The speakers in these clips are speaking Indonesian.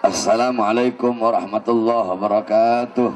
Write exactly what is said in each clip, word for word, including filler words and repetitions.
Assalamualaikum warahmatullahi wabarakatuh.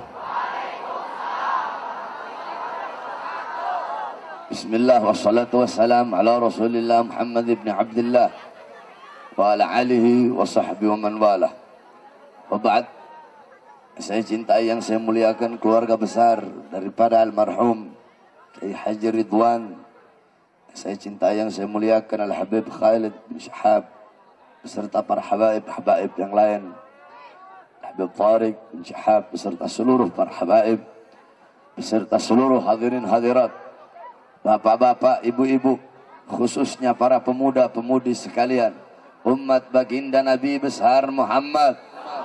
Bismillah wassalatu wassalam ala Rasulillah Muhammad ibn Abdullah wa ala alihi wa sahbihi wa man wala. Wa ba'd. Saya cintai yang saya muliakan keluarga besar daripada almarhum Kiai Haji Ridwan. Saya cintai yang saya muliakan Al-Habib Khalid bin Syahab beserta para habaib-habaib yang lain, Habib Tariq bin Syahab beserta seluruh para habaib, beserta seluruh hadirin hadirat, bapak-bapak, ibu-ibu, khususnya para pemuda-pemudi sekalian, umat baginda Nabi besar Muhammad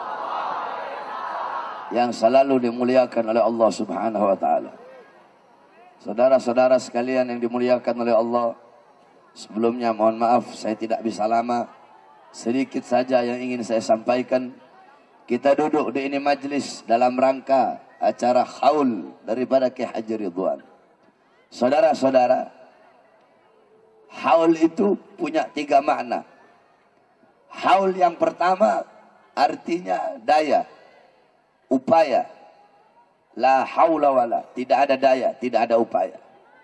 yang selalu dimuliakan oleh Allah Subhanahu wa taala. Saudara-saudara sekalian yang dimuliakan oleh Allah, sebelumnya mohon maaf saya tidak bisa lama. Sedikit saja yang ingin saya sampaikan. Kita duduk di ini majlis dalam rangka acara haul daripada Kiai Haji Ridwan. Saudara-saudara, haul itu punya tiga makna. Haul yang pertama artinya daya, upaya. La haula wala, tidak ada daya, tidak ada upaya.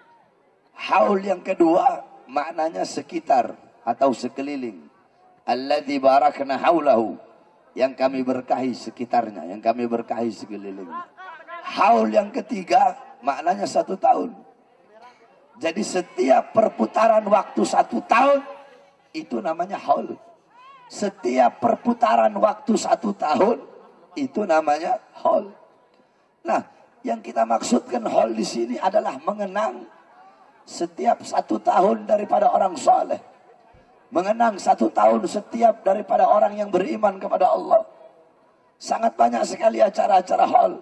Haul yang kedua maknanya sekitar atau sekeliling. Alladzi barakna haulahu, yang kami berkahi sekitarnya, yang kami berkahi sekelilingnya. Haul yang ketiga maknanya satu tahun. Jadi setiap perputaran waktu satu tahun itu namanya haul. Setiap perputaran waktu satu tahun itu namanya haul. Nah, yang kita maksudkan haul di sini adalah mengenang setiap satu tahun daripada orang soleh. Mengenang satu tahun setiap daripada orang yang beriman kepada Allah. Sangat banyak sekali acara-acara haul.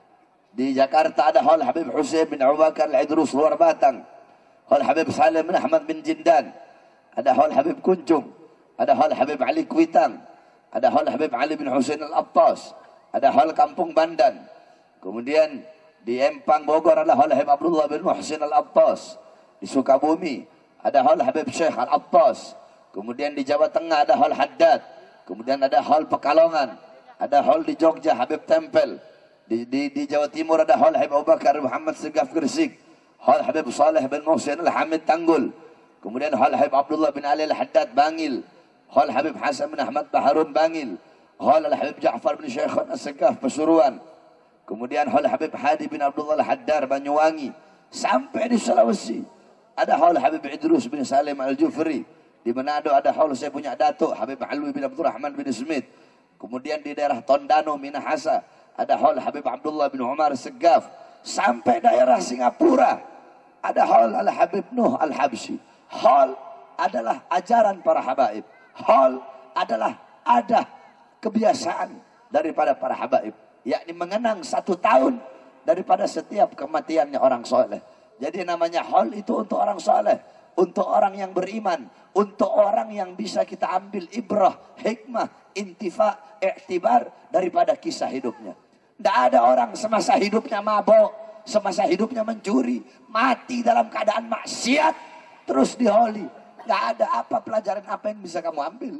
Di Jakarta ada haul Habib Hussein bin Abu Bakar Al-Idrus luar Batang. Haul Habib Salim bin Ahmad bin Jindan. Ada haul Habib Kunjung. Ada haul Habib Ali Kuitang. Ada haul Habib Ali bin Hussein Al-Attas. Ada haul Kampung Bandan. Kemudian di Empang Bogor ada haul Habib Abdullah bin Muhsin Al-Attas. Di Sukabumi ada haul Habib Syekh Al-Attas. Kemudian di Jawa Tengah ada haul Haddad. Kemudian ada haul Pekalongan. Ada haul di Jogja Habib Tempel. Di, di, di Jawa Timur ada haul Habib Abu Bakar Muhammad Segaf Gresik. Haul Habib Saleh bin Muhsin Al-Hamid Tanggul. Kemudian haul Habib Abdullah bin Ali Al-Haddad Bangil. Haul Habib Hasan bin Ahmad Baharun Bangil. Haul Habib Ja'far bin Syekhan As-Segaf Pasuruan. Kemudian haul Habib Hadi bin Abdullah Al-Haddar Banyuwangi. Sampai di Sulawesi ada haul Habib Idrus bin Salim Al-Jufri. Di Manado ada haul saya punya datuk Habib Alwi bin Abdurrahman bin Smith. Kemudian di daerah Tondano Minahasa ada haul Habib Abdullah bin Umar Segaf. Sampai daerah Singapura ada haul Al-Habib Nuh Al-Habsyi. Haul adalah ajaran para habaib. Haul adalah ada kebiasaan daripada para habaib, yakni mengenang satu tahun daripada setiap kematiannya orang soleh. Jadi namanya haul itu untuk orang soleh, untuk orang yang beriman, untuk orang yang bisa kita ambil ibrah, hikmah, intifa, iktibar daripada kisah hidupnya. Tidak ada orang semasa hidupnya mabok, semasa hidupnya mencuri, mati dalam keadaan maksiat, terus diholi. Tidak ada apa pelajaran apa yang bisa kamu ambil.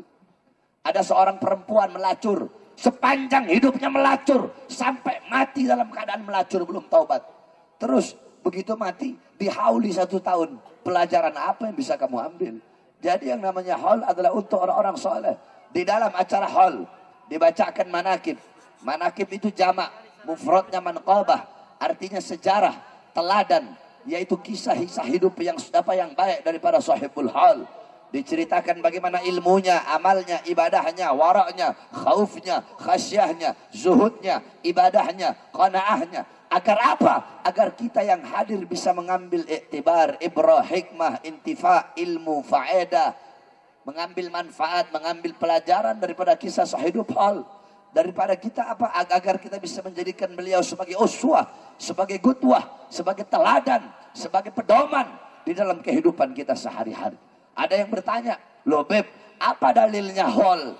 Ada seorang perempuan melacur, sepanjang hidupnya melacur, sampai mati dalam keadaan melacur, belum taubat. Terus begitu mati, dihauli satu tahun. Pelajaran apa yang bisa kamu ambil? Jadi yang namanya haul adalah untuk orang-orang soleh. Di dalam acara haul dibacakan manakib. Manakib itu jamak, mufradnya manqabah, artinya sejarah, teladan, yaitu kisah-kisah hidup yang apa yang baik daripada sahibul haul. Diceritakan bagaimana ilmunya, amalnya, ibadahnya, waraknya, khaufnya, khasyahnya, zuhudnya, ibadahnya, qanaahnya. Agar apa? Agar kita yang hadir bisa mengambil iktibar, ibrah, hikmah, intifa, ilmu, faedah, mengambil manfaat, mengambil pelajaran daripada kisah hidup haul. Daripada kita apa? Agar kita bisa menjadikan beliau sebagai uswah, sebagai gutwah, sebagai teladan, sebagai pedoman di dalam kehidupan kita sehari-hari. Ada yang bertanya, loh Beb, apa dalilnya haul?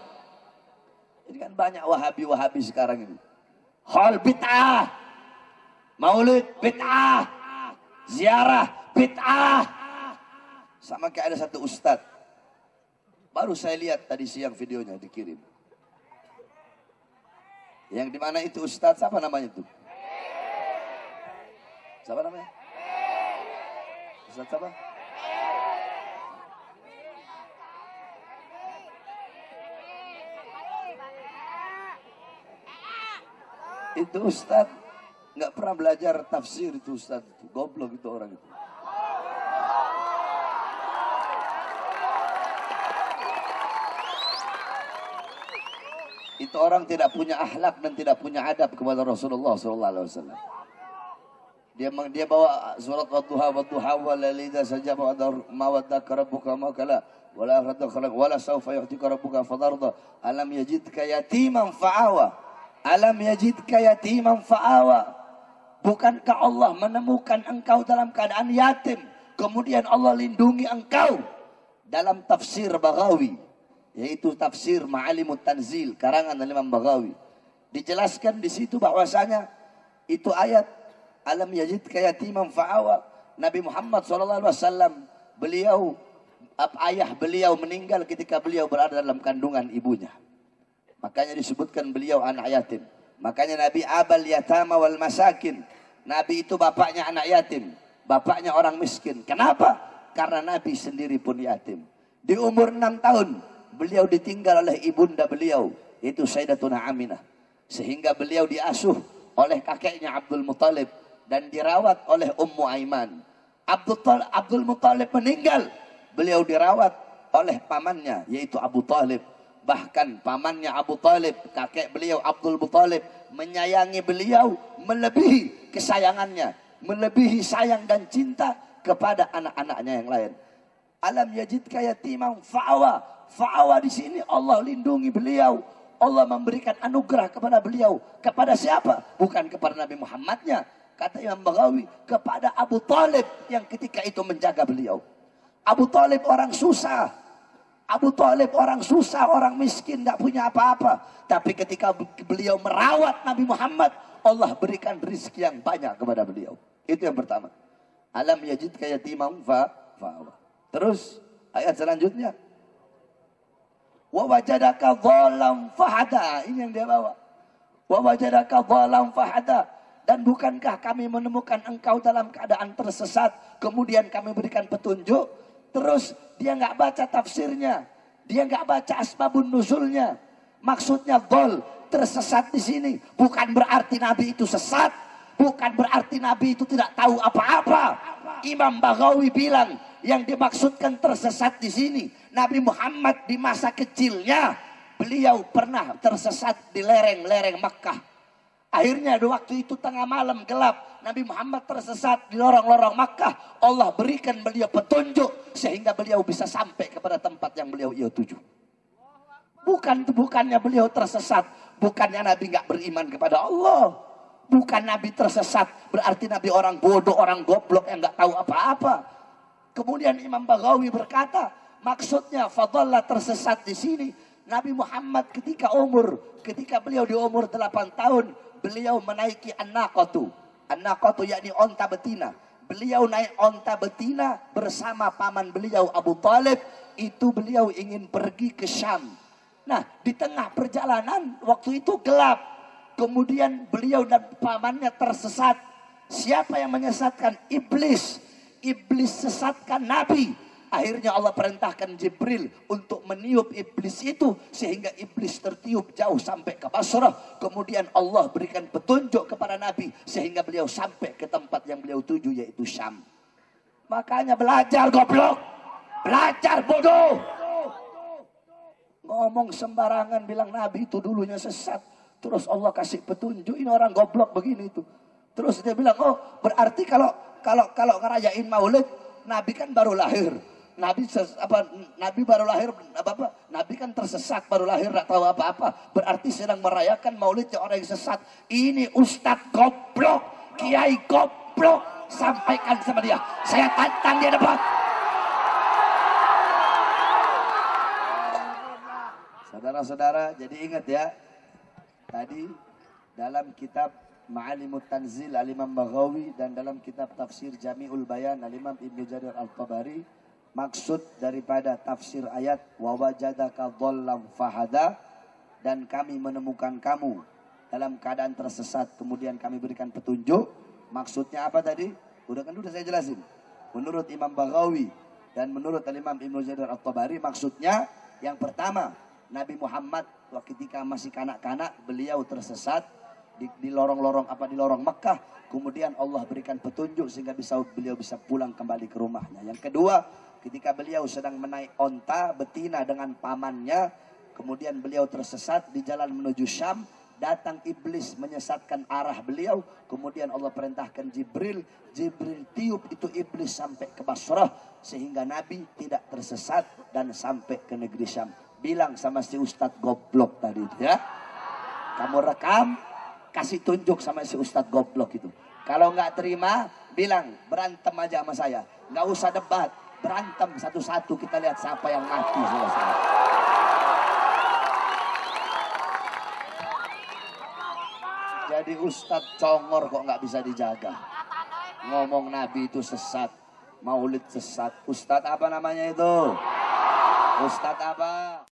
Ini kan banyak wahabi-wahabi sekarang ini. Haul bid'ah. Maulid bid'ah, ziarah bid'ah. Sama kayak ada satu ustadz, baru saya lihat tadi siang videonya dikirim. Yang di mana itu Ustadz, siapa namanya itu? Siapa namanya? Ustadz siapa? Itu Ustadz nggak pernah belajar tafsir, itu Ustadz itu goblok itu orang itu. Itu orang tidak punya akhlak dan tidak punya adab kepada Rasulullah Sallallahu Alaihi Wasallam. Dia dia bawa surat Wadduha Wadduha walalida saja bawa mawaddaka rabbuka ma kala wala radda khalaq wala sawfa yu'tika rabbuka fadarda alam yajidka yatiman fa'awa alam yajidka yatiman fa'awa. Bukankah Allah menemukan engkau dalam keadaan yatim, kemudian Allah lindungi engkau? Dalam tafsir Baghawi, yaitu tafsir Ma'alimut Tanzil karangan Imam Baghawi, dijelaskan di situ bahwasanya itu ayat alam yajidka yatiman fa'awa. Nabi Muhammad shallallahu alaihi wasallam, beliau ayah beliau meninggal ketika beliau berada dalam kandungan ibunya, makanya disebutkan beliau anak yatim. Makanya Nabi abal yatama wal masakin, Nabi itu bapaknya anak yatim, bapaknya orang miskin. Kenapa? Karena Nabi sendiri pun yatim. Di umur enam tahun beliau ditinggal oleh ibunda beliau, yaitu Sayyidatuna Aminah, sehingga beliau diasuh oleh kakeknya Abdul Muthalib dan dirawat oleh Ummu Aiman. Abdul, Abdul Muthalib meninggal, beliau dirawat oleh pamannya, yaitu Abu Talib. Bahkan pamannya Abu Talib, kakek beliau Abdul Muthalib, menyayangi beliau melebihi kesayangannya, melebihi sayang dan cinta kepada anak-anaknya yang lain. Alam yajidka yatiman fa'awa. Fa'awa di sini Allah lindungi beliau. Allah memberikan anugerah kepada beliau. Kepada siapa? Bukan kepada Nabi Muhammadnya. Kata Imam Baghawi, kepada Abu Talib yang ketika itu menjaga beliau. Abu Talib orang susah. Abu Talib orang susah, orang miskin, tidak punya apa-apa. Tapi ketika beliau merawat Nabi Muhammad, Allah berikan rezeki yang banyak kepada beliau. Itu yang pertama. Alam yajidka yatiman fa'awa. Terus ayat selanjutnya, wa wajadaka dhalam fahada. Ini yang dia bawa. Wa wajadaka dhalam fahada. Dan bukankah kami menemukan engkau dalam keadaan tersesat, kemudian kami berikan petunjuk? Terus dia nggak baca tafsirnya, dia nggak baca asbabun nuzulnya. Maksudnya dhol, tersesat di sini bukan berarti Nabi itu sesat, bukan berarti Nabi itu tidak tahu apa-apa. Imam Baghawi bilang yang dimaksudkan tersesat di sini, Nabi Muhammad di masa kecilnya beliau pernah tersesat di lereng-lereng Makkah. Akhirnya di waktu itu tengah malam gelap, Nabi Muhammad tersesat di lorong-lorong Makkah. Allah berikan beliau petunjuk sehingga beliau bisa sampai kepada tempat yang beliau ia tuju. Bukan bukannya beliau tersesat, bukannya Nabi nggak beriman kepada Allah, bukan Nabi tersesat berarti Nabi orang bodoh, orang goblok yang nggak tahu apa-apa. Kemudian Imam Baghawi berkata, maksudnya fadhallah tersesat di sini. Nabi Muhammad ketika umur, ketika beliau di umur delapan tahun, beliau menaiki an-naqatu. An-naqatu yakni onta betina. Beliau naik onta betina bersama paman beliau Abu Talib. Itu beliau ingin pergi ke Syam. Nah, di tengah perjalanan waktu itu gelap. Kemudian beliau dan pamannya tersesat. Siapa yang menyesatkan? Iblis. Iblis sesatkan Nabi. Akhirnya Allah perintahkan Jibril untuk meniup iblis itu sehingga iblis tertiup jauh sampai ke Basrah. Kemudian Allah berikan petunjuk kepada Nabi sehingga beliau sampai ke tempat yang beliau tuju, yaitu Syam. Makanya belajar goblok, belajar bodoh. Ngomong sembarangan bilang Nabi itu dulunya sesat, terus Allah kasih petunjuk, ini orang goblok begini itu. Terus dia bilang, oh berarti kalau kalau kalau ngerayain Maulid, Nabi kan baru lahir. Nabi ses, apa Nabi baru lahir apa apa Nabi kan tersesat baru lahir tidak tahu apa-apa, berarti sedang merayakan maulidnya orang yang sesat. Ini ustadz goblok, kiai goblok, sampaikan sama dia, saya tantang dia debat. Saudara-saudara, jadi ingat ya, tadi dalam kitab Ma'alimut Tanzil Al-Imam Baghawi dan dalam kitab Tafsir Jami'ul Bayan Al-Imam Ibnu Jarir Al-Tabari, maksud daripada tafsir ayat wa wajadaka dhallam fahada, dan kami menemukan kamu dalam keadaan tersesat, kemudian kami berikan petunjuk. Maksudnya apa tadi? Udah kan udah saya jelasin. Menurut Imam Baghawi dan menurut Imam Ibnu Jarir At-Tabari, maksudnya yang pertama, Nabi Muhammad ketika masih kanak-kanak beliau tersesat di, di lorong-lorong apa di lorong Mekah, kemudian Allah berikan petunjuk sehingga bisa beliau bisa pulang kembali ke rumahnya. Yang kedua, ketika beliau sedang menaik onta betina dengan pamannya, kemudian beliau tersesat di jalan menuju Syam. Datang iblis menyesatkan arah beliau. Kemudian Allah perintahkan Jibril. Jibril tiup itu iblis sampai ke Basrah. Sehingga Nabi tidak tersesat dan sampai ke negeri Syam. Bilang sama si Ustadz goblok tadi itu ya. Kamu rekam, kasih tunjuk sama si Ustadz goblok itu. Kalau nggak terima, bilang berantem aja sama saya. Nggak usah debat, berantem satu-satu, kita lihat siapa yang mati. Selesai. Jadi Ustadz congor kok nggak bisa dijaga. Ngomong Nabi itu sesat, Maulid sesat. Ustadz apa namanya itu? Ustadz apa?